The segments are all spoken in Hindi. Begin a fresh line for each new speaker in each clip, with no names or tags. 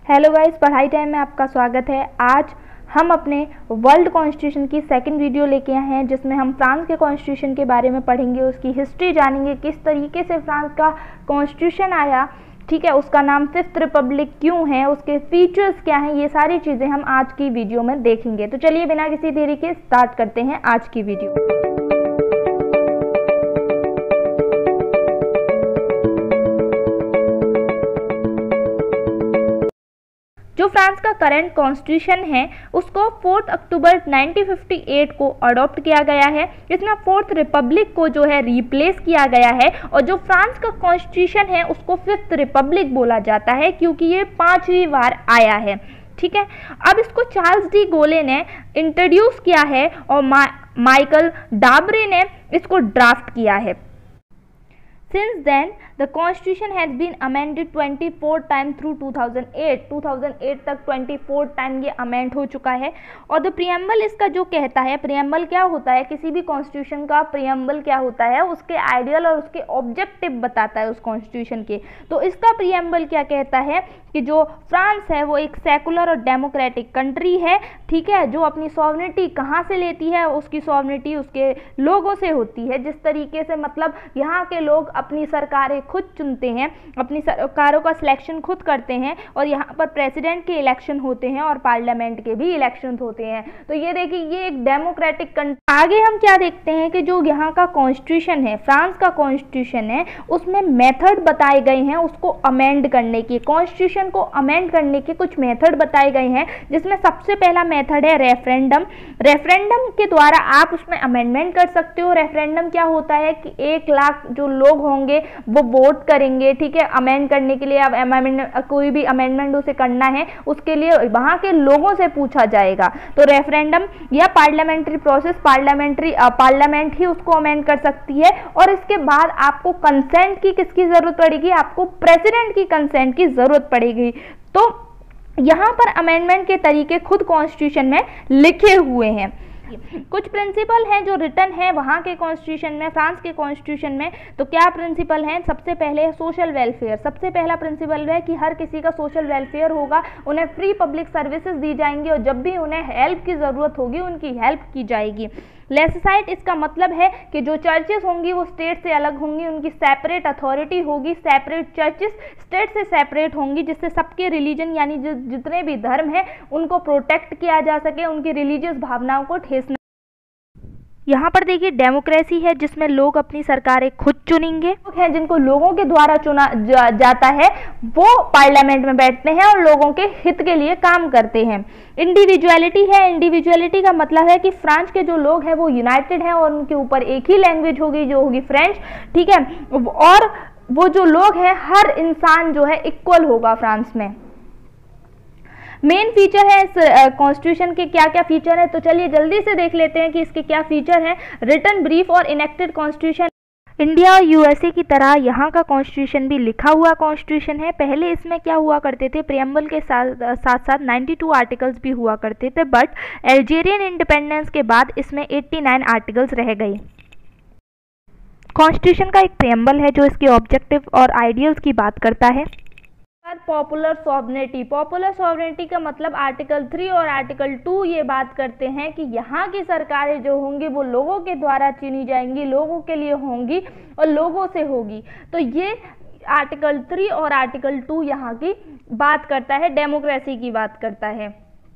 हेलो गाइस, पढ़ाई टाइम में आपका स्वागत है। आज हम अपने वर्ल्ड कॉन्स्टिट्यूशन की सेकंड वीडियो लेके आए हैं, जिसमें हम फ्रांस के कॉन्स्टिट्यूशन के बारे में पढ़ेंगे, उसकी हिस्ट्री जानेंगे, किस तरीके से फ्रांस का कॉन्स्टिट्यूशन आया, ठीक है, उसका नाम फिफ्थ रिपब्लिक क्यों है, उसके फीचर्स क्या हैं, ये सारी चीज़ें हम आज की वीडियो में देखेंगे। तो चलिए बिना किसी देरी के स्टार्ट करते हैं आज की वीडियो। जो फ्रांस का करंट कॉन्स्टिट्यूशन है उसको 4 अक्टूबर 1958 को अडॉप्ट किया गया है। इसमें फोर्थ रिपब्लिक को जो है रिप्लेस किया गया है और जो फ्रांस का कॉन्स्टिट्यूशन है उसको फिफ्थ रिपब्लिक बोला जाता है, क्योंकि ये 5वीं बार आया है। ठीक है, अब इसको चार्ल्स डी गोले ने इंट्रोड्यूस किया है और माइकल डाबरे ने इसको ड्राफ्ट किया है। Since then, the Constitution has been amended 24 times through 2008. 2008 तक 24 टाइम ये अमेंड हो चुका है। और द प्रियम्बल इसका जो कहता है, प्रियम्बल क्या होता है, किसी भी कॉन्स्टिट्यूशन का प्रियम्बल क्या होता है, उसके आइडियल और उसके ऑब्जेक्टिव बताता है उस कॉन्स्टिट्यूशन के। तो इसका प्रियम्बल क्या कहता है कि जो फ्रांस है वो एक सेकुलर और डेमोक्रेटिक कंट्री है, ठीक है, जो अपनी सॉवरेनिटी कहाँ से लेती है, उसकी सॉवरेनिटी उसके लोगों से होती है। जिस तरीके से मतलब यहाँ के लोग अपनी सरकारें खुद चुनते हैं, अपनी सरकारों का सिलेक्शन खुद करते हैं, और यहाँ पर प्रेसिडेंट के इलेक्शन होते हैं और पार्लियामेंट के भी इलेक्शन होते हैं। तो ये देखिए, ये एक डेमोक्रेटिक कंट्री। आगे हम क्या देखते हैं कि जो यहाँ का कॉन्स्टिट्यूशन है, फ्रांस का कॉन्स्टिट्यूशन है, उसमें मेथड बताए गए हैं उसको अमेंड करने की। कॉन्स्टिट्यूशन को अमेंड करने के कुछ मेथड बताए गए हैं, जिसमें सबसे पहला मेथड है रेफरेंडम। रेफरेंडम के द्वारा आप उसमें अमेंडमेंट कर सकते हो। रेफरेंडम क्या होता है कि 1 लाख जो लोग होंगे वो वोट करेंगे, ठीक है, अमेंड करने के लिए। अब कोई भी अमेंडमेंट उसे करना है, उसके लिए वहां के लोगों से पूछा जाएगा। तो रेफरेंडम या पार्लियामेंट्री प्रोसेस, पार्लियामेंट ही उसको अमेंड कर सकती है। और इसके बाद आपको कंसेंट की किसकी जरूरत पड़ेगी, आपको प्रेसिडेंट की कंसेंट की जरूरत पड़ेगी। तो यहां पर अमेंडमेंट के तरीके खुद कॉन्स्टिट्यूशन में लिखे हुए हैं। कुछ प्रिंसिपल हैं जो रिटन है वहाँ के कॉन्स्टिट्यूशन में, फ्रांस के कॉन्स्टिट्यूशन में। तो क्या प्रिंसिपल हैं? सबसे पहले सोशल वेलफेयर। सबसे पहला प्रिंसिपल है कि हर किसी का सोशल वेलफेयर होगा, उन्हें फ्री पब्लिक सर्विसेज दी जाएंगी और जब भी उन्हें हेल्प की ज़रूरत होगी उनकी हेल्प की जाएगी। लेसिसाइट, इसका मतलब है कि जो चर्चेस होंगी वो स्टेट से अलग होंगी, उनकी सेपरेट अथॉरिटी होगी। सेपरेट चर्चेस स्टेट से सेपरेट होंगी, जिससे सबके रिलीजन यानी जितने भी धर्म हैं उनको प्रोटेक्ट किया जा सके, उनकी रिलीजियस भावनाओं को ठेस। यहाँ पर देखिए डेमोक्रेसी है, जिसमें लोग अपनी सरकारें खुद चुनेंगे, हैं जिनको लोगों के द्वारा चुना जाता है, वो पार्लियामेंट में बैठते हैं और लोगों के हित के लिए काम करते हैं। इंडिविजुअलिटी है। इंडिविजुअलिटी का मतलब है कि फ्रांस के जो लोग हैं वो यूनाइटेड हैं और उनके ऊपर एक ही लैंग्वेज होगी जो होगी फ्रेंच, ठीक है, और वो जो लोग हैं हर इंसान जो है इक्वल होगा फ्रांस में। मेन फीचर है इस कॉन्स्टिट्यूशन के, क्या क्या फीचर है, तो चलिए जल्दी से देख लेते हैं कि इसके क्या फीचर हैं। रिटन, ब्रीफ और इनेक्टेड कॉन्स्टिट्यूशन। इंडिया और यूएसए की तरह यहाँ का कॉन्स्टिट्यूशन भी लिखा हुआ कॉन्स्टिट्यूशन है। पहले इसमें क्या हुआ करते थे, प्रियम्बल के साथ साथ 92 आर्टिकल्स भी हुआ करते थे, बट अल्जेरियन इंडिपेंडेंस के बाद इसमें 89 आर्टिकल्स रह गए। कॉन्स्टिट्यूशन का एक प्रियम्बल है जो इसके ऑब्जेक्टिव और आइडियल्स की बात करता है। Popular sovereignty. पॉपुलर सॉवरेनिटी का मतलब आर्टिकल 3 और आर्टिकल 2 ये बात करते हैं कि यहाँ की सरकारें जो होंगी वो लोगों के द्वारा चुनी जाएंगी, लोगों के लिए होंगी और लोगों से होगी। तो ये आर्टिकल 3 और आर्टिकल 2 यहाँ की बात करता है, डेमोक्रेसी की बात करता है।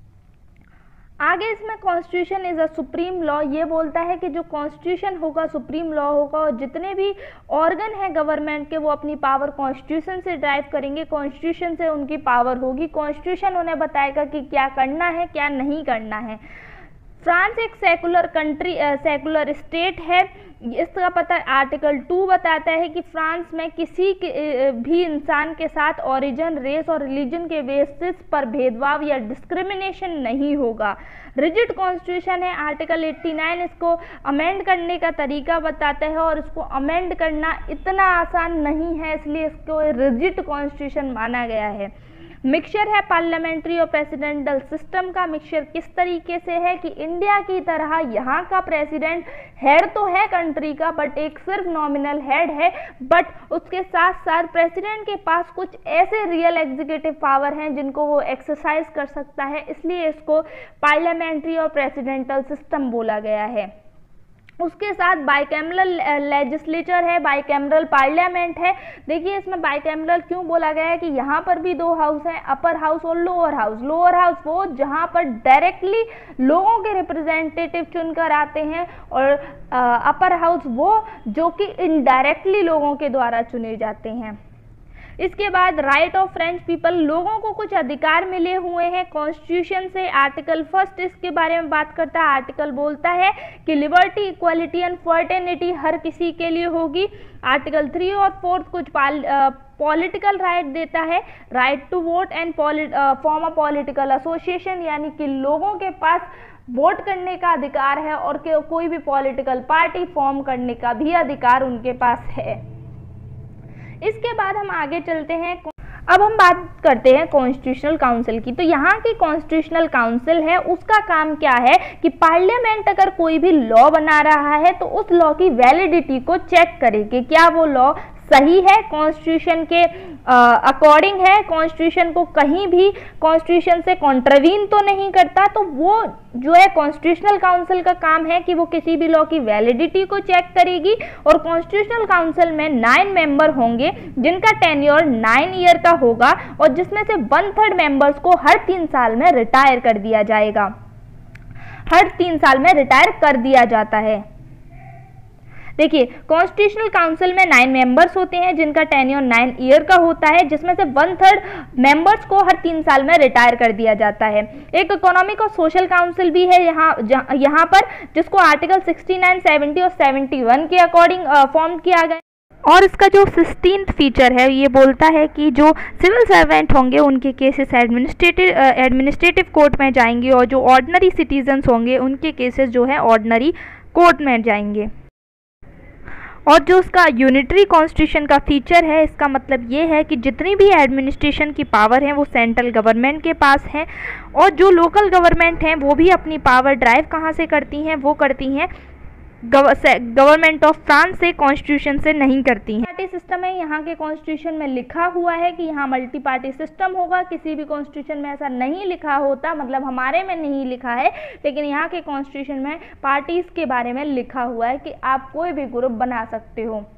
आगे इसमें constitution is a supreme law, ये बोलता है कि जो कॉन्स्टिट्यूशन होगा सुप्रीम लॉ होगा और जितने भी ऑर्गन हैं गवर्नमेंट के वो अपनी पावर कॉन्स्टिट्यूशन से ड्राइव करेंगे, कॉन्स्टिट्यूशन से उनकी पावर होगी। कॉन्स्टिट्यूशन उन्हें बताएगा कि क्या करना है क्या नहीं करना है। फ्रांस एक सेकुलर कंट्री, सेकुलर स्टेट है। इसका पता आर्टिकल 2 बताता है कि फ्रांस में किसी भी इंसान के साथ ओरिजिन, रेस और रिलीजन के बेसिस पर भेदभाव या डिस्क्रिमिनेशन नहीं होगा। रिजिड कॉन्स्टिट्यूशन है। आर्टिकल 89 इसको अमेंड करने का तरीका बताता है और इसको अमेंड करना इतना आसान नहीं है, इसलिए इसको रिजिड कॉन्स्टिट्यूशन माना गया है। मिक्सचर है पार्लियामेंट्री और प्रेसिडेंटल सिस्टम का। मिक्सचर किस तरीके से है कि इंडिया की तरह यहाँ का प्रेसिडेंट हेड तो है कंट्री का, बट एक सिर्फ नॉमिनल हेड है, बट उसके साथ साथ प्रेसिडेंट के पास कुछ ऐसे रियल एग्जीक्यूटिव पावर हैं जिनको वो एक्सरसाइज कर सकता है, इसलिए इसको पार्लियामेंट्री और प्रेसिडेंटल सिस्टम बोला गया है। उसके साथ बाइकैमरल लेजिस्लेचर है, बाइकैमरल पार्लियामेंट है। देखिए इसमें बाइकैमरल क्यों बोला गया है कि यहाँ पर भी दो हाउस हैं, अपर हाउस और लोअर हाउस। लोअर हाउस वो जहाँ पर डायरेक्टली लोगों के रिप्रेजेंटेटिव चुनकर आते हैं, और अपर हाउस वो जो कि इनडायरेक्टली लोगों के द्वारा चुने जाते हैं। इसके बाद राइट ऑफ फ्रेंच पीपल, लोगों को कुछ अधिकार मिले हुए हैं कॉन्स्टिट्यूशन से। आर्टिकल 1 इसके बारे में बात करता है। आर्टिकल बोलता है कि लिबर्टी, इक्वालिटी एंड फ्रेटर्निटी हर किसी के लिए होगी। आर्टिकल 3 और 4 कुछ पॉलिटिकल राइट देता है, right to vote and form a political association, यानी कि लोगों के पास वोट करने का अधिकार है और कोई भी पॉलिटिकल पार्टी फॉर्म करने का भी अधिकार उनके पास है। इसके बाद हम आगे चलते हैं। अब हम बात करते हैं कॉन्स्टिट्यूशनल काउंसिल की। तो यहाँ की कॉन्स्टिट्यूशनल काउंसिल है, उसका काम क्या है कि पार्लियामेंट अगर कोई भी लॉ बना रहा है तो उस लॉ की वैलिडिटी को चेक करे कि क्या वो लॉ सही है, कॉन्स्टिट्यूशन के अकॉर्डिंग है, कॉन्स्टिट्यूशन को कहीं भी कॉन्स्टिट्यूशन से कॉन्ट्रवीन तो नहीं करता। तो वो जो है कॉन्स्टिट्यूशनल काउंसिल का काम है कि वो किसी भी लॉ की वैलिडिटी को चेक करेगी। और कॉन्स्टिट्यूशनल काउंसिल में 9 मेंबर होंगे जिनका टेन्योर 9 ईयर का होगा, और जिसमें से 1/3 मेंबर्स को हर 3 साल में रिटायर कर दिया जाएगा। हर 3 साल में रिटायर कर दिया जाता है। देखिए कॉन्स्टिट्यूशनल काउंसिल में 9 मेंबर्स होते हैं जिनका टेन्योर 9 ईयर का होता है, जिसमें से 1/3 मेंबर्स को हर 3 साल में रिटायर कर दिया जाता है। एक इकोनॉमिक और सोशल काउंसिल भी है यहाँ पर, जिसको आर्टिकल 69, 70 और 71 के अकॉर्डिंग फॉर्म किया गया। और इसका जो 16th फीचर है ये बोलता है कि जो सिविल सर्वेंट होंगे उनके केसेस एडमिनिस्ट्रेटिव कोर्ट में जाएंगे, और जो ऑर्डिनरी सिटीजन्स होंगे उनके केसेस जो है ऑर्डिनरी कोर्ट में जाएंगे। और जो उसका यूनिटरी कॉन्स्टिट्यूशन का फीचर है, इसका मतलब ये है कि जितनी भी एडमिनिस्ट्रेशन की पावर है वो सेंट्रल गवर्नमेंट के पास है, और जो लोकल गवर्नमेंट हैं वो भी अपनी पावर ड्राइव कहाँ से करती हैं, वो करती हैं गवर्नमेंट ऑफ फ्रांस से, कॉन्स्टिट्यूशन से नहीं करती हैं। पार्टी सिस्टम है, यहाँ के कॉन्स्टिट्यूशन में लिखा हुआ है कि यहाँ मल्टी पार्टी सिस्टम होगा। किसी भी कॉन्स्टिट्यूशन में ऐसा नहीं लिखा होता, मतलब हमारे में नहीं लिखा है, लेकिन यहाँ के कॉन्स्टिट्यूशन में पार्टीज के बारे में लिखा हुआ है कि आप कोई भी ग्रुप बना सकते हो।